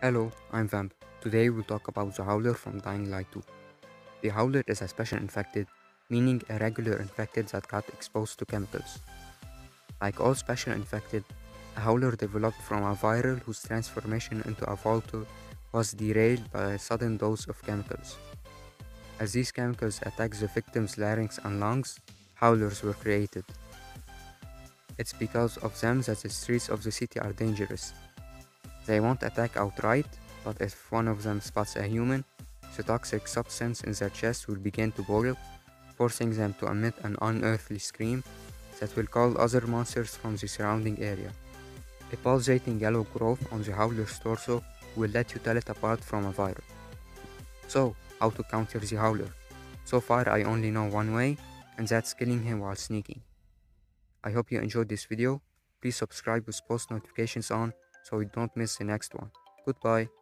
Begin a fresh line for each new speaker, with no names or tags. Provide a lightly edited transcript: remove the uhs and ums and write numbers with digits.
Hello, I'm Vamp. Today we'll talk about the Howler from Dying Light 2. The Howler is a special infected, meaning a regular infected that got exposed to chemicals. Like all special infected, a Howler developed from a viral whose transformation into a Voltor was derailed by a sudden dose of chemicals. As these chemicals attacked the victim's larynx and lungs, Howlers were created. It's because of them that the streets of the city are dangerous. They won't attack outright, but if one of them spots a human, the toxic substance in their chest will begin to boil, forcing them to emit an unearthly scream that will call other monsters from the surrounding area. A pulsating yellow growth on the howler's torso will let you tell it apart from a viral. So, how to counter the howler? So far I only know one way, and that's killing him while sneaking. I hope you enjoyed this video. Please subscribe with post notifications on so you don't miss the next one. Goodbye.